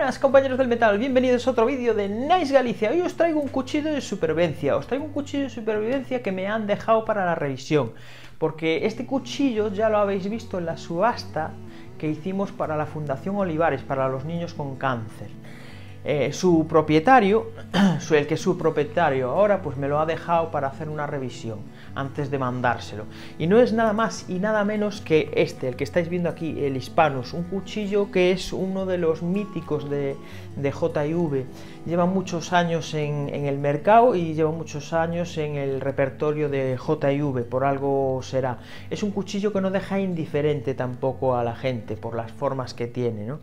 buenas compañeros del metal, bienvenidos a otro vídeo de Nice Galicia. Hoy os traigo un cuchillo de supervivencia, que me han dejado para la revisión, porque este cuchillo ya lo habéis visto en la subasta que hicimos para la Fundación Olivares, para los niños con cáncer. Su propietario, el que es su propietario ahora, pues me lo ha dejado para hacer una revisión antes de mandárselo. Y no es nada más y nada menos que el que estáis viendo aquí, el Hispanus, un cuchillo que es uno de los míticos de JV. Lleva muchos años en el mercado y lleva muchos años en el repertorio de JV, por algo será. Es un cuchillo que no deja indiferente tampoco a la gente por las formas que tiene, ¿no?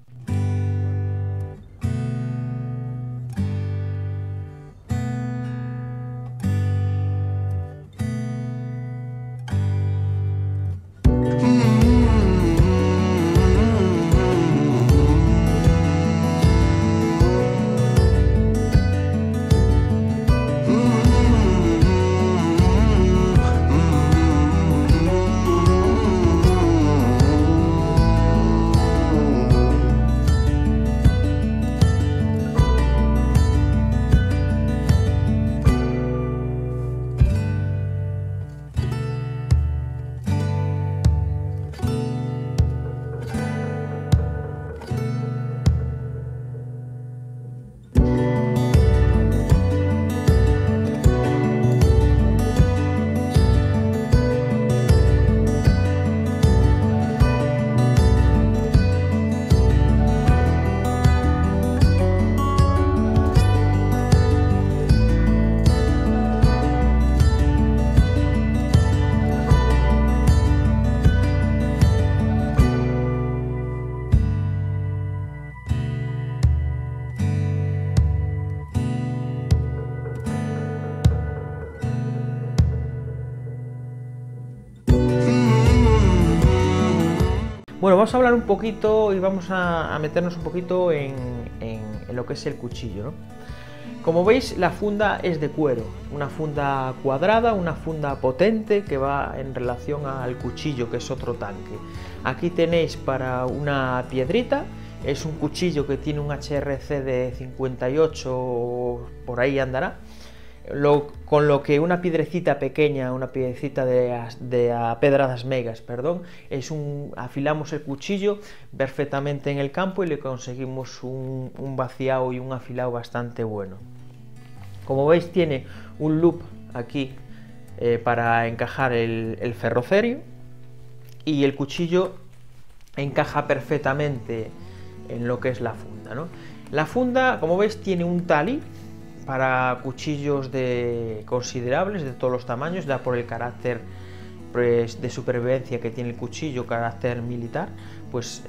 Bueno, vamos a hablar un poquito y vamos a meternos un poquito en lo que es el cuchillo, ¿no? Como veis, la funda es de cuero, una funda cuadrada, una funda potente que va en relación al cuchillo, que es otro tanque. Aquí tenéis para una piedrita, es un cuchillo que tiene un HRC de 58, por ahí andará. Con lo que una piedrecita pequeña, una piedrecita de pedradas megas, perdón, afilamos el cuchillo perfectamente en el campo y le conseguimos un vaciado y un afilado bastante bueno. Como veis, tiene un loop aquí para encajar el ferrocerio, y el cuchillo encaja perfectamente en lo que es la funda, ¿no? La funda, como veis, tiene un tali para cuchillos considerables, de todos los tamaños, ya por el carácter pues, de supervivencia que tiene el cuchillo, carácter militar, pues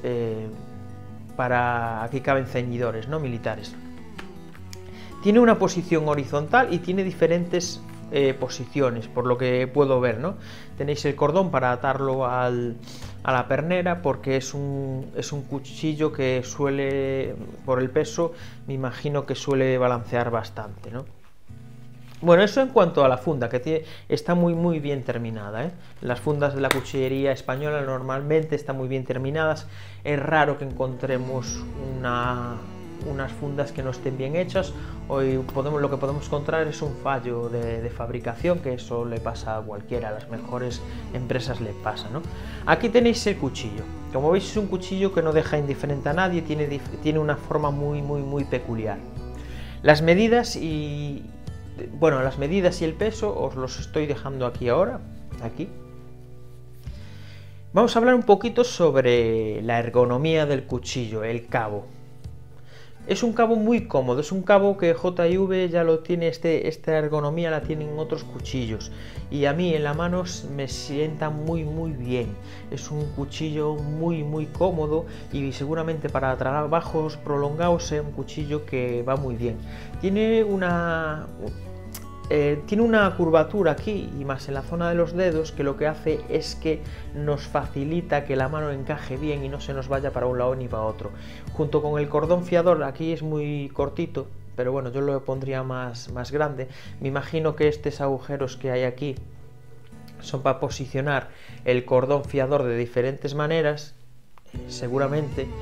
aquí caben ceñidores, ¿no?, militares. Tiene una posición horizontal y tiene diferentes posiciones, por lo que puedo ver, ¿no? Tenéis el cordón para atarlo a la pernera, porque es un cuchillo que suele, por el peso, me imagino que suele balancear bastante, ¿no? Bueno, eso en cuanto a la funda, que está muy bien terminada, ¿eh? Las fundas de la cuchillería española normalmente están muy bien terminadas. Es raro que encontremos unas fundas que no estén bien hechas. Hoy lo que podemos encontrar es un fallo de fabricación, que eso le pasa a cualquiera, a las mejores empresas le pasa, ¿no? Aquí tenéis el cuchillo. Como veis, es un cuchillo que no deja indiferente a nadie, tiene una forma muy peculiar. Las medidas y el peso os los estoy dejando aquí ahora, aquí. Vamos a hablar un poquito sobre la ergonomía del cuchillo, el cabo. Es un cabo muy cómodo, es un cabo que JV ya lo tiene, esta ergonomía la tienen otros cuchillos, y a mí en la mano me sienta muy bien. Es un cuchillo muy cómodo, y seguramente para trabajos prolongados sea un cuchillo que va muy bien. Tiene una curvatura aquí y más en la zona de los dedos, que lo que hace es que nos facilita que la mano encaje bien y no se nos vaya para un lado ni para otro. Junto con el cordón fiador, aquí es muy cortito, pero bueno, yo lo pondría más grande. Me imagino que estos agujeros que hay aquí son para posicionar el cordón fiador de diferentes maneras, seguramente,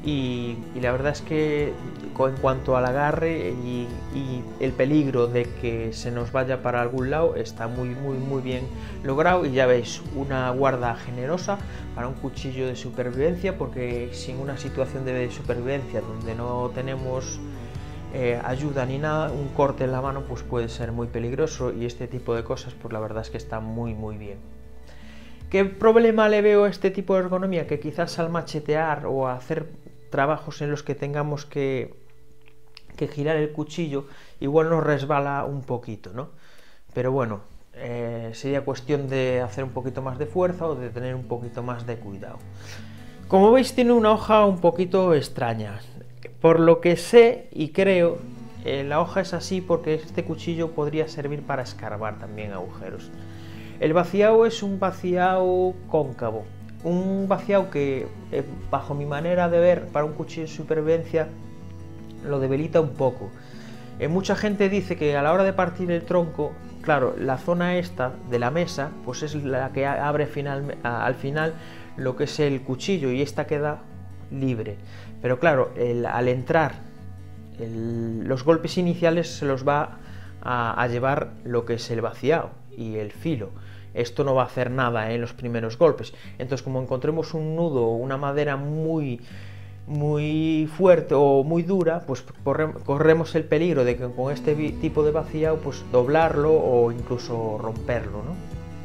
y la verdad es que en cuanto al agarre y el peligro de que se nos vaya para algún lado, está muy bien logrado. Y ya veis, una guarda generosa para un cuchillo de supervivencia, porque si en una situación de supervivencia donde no tenemos ayuda ni nada, un corte en la mano pues puede ser muy peligroso, y este tipo de cosas pues la verdad es que está muy bien. ¿Qué problema le veo a este tipo de ergonomía? Que quizás al machetear o hacer trabajos en los que tengamos que girar el cuchillo, igual nos resbala un poquito, ¿no? Pero bueno, sería cuestión de hacer un poquito más de fuerza o de tener un poquito más de cuidado. Como veis, tiene una hoja un poquito extraña. Por lo que sé y creo, la hoja es así porque este cuchillo podría servir para escarbar también agujeros. El vaciado es un vaciado cóncavo, un vaciado que, bajo mi manera de ver, para un cuchillo de supervivencia lo debilita un poco. Mucha gente dice que a la hora de partir el tronco, claro, la zona esta de la mesa pues es la que abre al final lo que es el cuchillo, y esta queda libre. Pero claro, al entrar los golpes iniciales se los va a llevar lo que es el vaciado y el filo. Esto no va a hacer nada en los primeros golpes. Entonces, como encontremos un nudo o una madera muy fuerte o muy dura, pues corremos el peligro de que con este tipo de vaciado pues doblarlo o incluso romperlo, ¿no?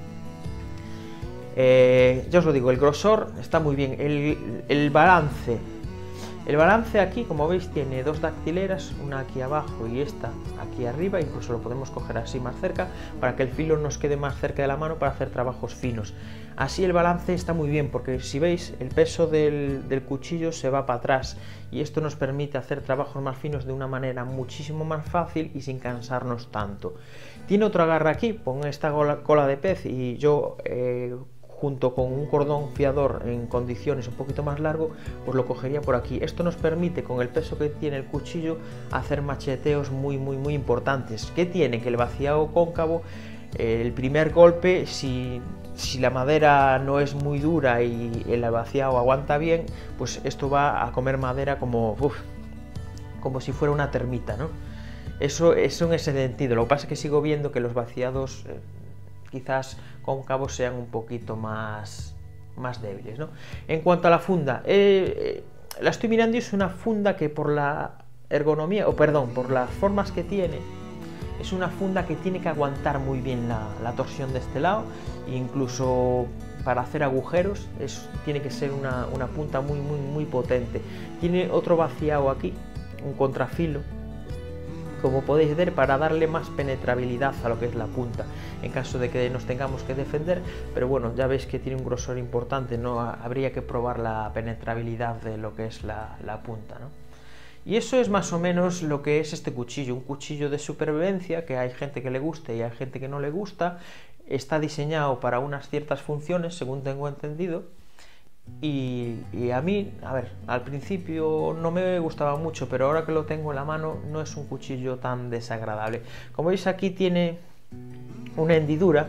Ya os lo digo, el grosor está muy bien. El balance aquí, como veis, tiene dos dactileras, una aquí abajo y esta aquí arriba. Incluso lo podemos coger así más cerca para que el filo nos quede más cerca de la mano para hacer trabajos finos. Así el balance está muy bien, porque si veis, el peso del cuchillo se va para atrás, y esto nos permite hacer trabajos más finos de una manera muchísimo más fácil y sin cansarnos tanto. Tiene otro agarre aquí, con esta cola de pez, y yo junto con un cordón fiador en condiciones un poquito más largo, pues lo cogería por aquí. Esto nos permite, con el peso que tiene el cuchillo, hacer macheteos muy importantes. ¿Qué tiene? Que el vaciado cóncavo, el primer golpe, si la madera no es muy dura y el vaciado aguanta bien, pues esto va a comer madera como si fuera una termita, ¿no? Eso en ese sentido. Lo que pasa es que sigo viendo que los vaciados quizás cóncavos sean un poquito más débiles, ¿no? En cuanto a la funda, la estoy mirando y es una funda que, por la ergonomía, por las formas que tiene, es una funda que tiene que aguantar muy bien la torsión de este lado, e incluso para hacer agujeros tiene que ser una punta muy potente. Tiene otro vaciado aquí, un contrafilo, como podéis ver, para darle más penetrabilidad a lo que es la punta, en caso de que nos tengamos que defender. Pero bueno, ya veis que tiene un grosor importante, no habría que probar la penetrabilidad de lo que es la punta, ¿no? Y eso es más o menos lo que es este cuchillo, un cuchillo de supervivencia, que hay gente que le gusta y hay gente que no le gusta. Está diseñado para unas ciertas funciones, según tengo entendido. Y a mí, a ver, al principio no me gustaba mucho, pero ahora que lo tengo en la mano no es un cuchillo tan desagradable. Como veis, aquí tiene una hendidura.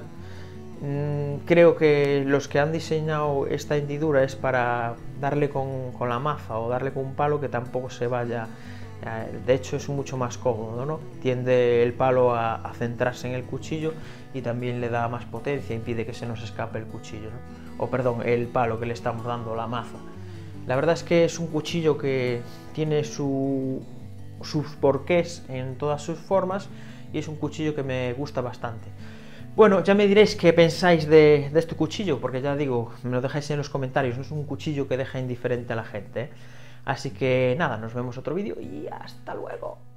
Creo que los que han diseñado esta hendidura es para darle con la maza o darle con un palo que tampoco se vaya. De hecho, es mucho más cómodo, ¿no? Tiende el palo a centrarse en el cuchillo y también le da más potencia, impide que se nos escape el cuchillo, ¿no? O perdón, el palo que le estamos dando, la maza. La verdad es que es un cuchillo que tiene sus porqués en todas sus formas, y es un cuchillo que me gusta bastante. Bueno, ya me diréis qué pensáis de este cuchillo, porque ya digo, me lo dejáis en los comentarios. No es un cuchillo que deja indiferente a la gente, ¿eh? Así que nada, nos vemos otro vídeo y hasta luego.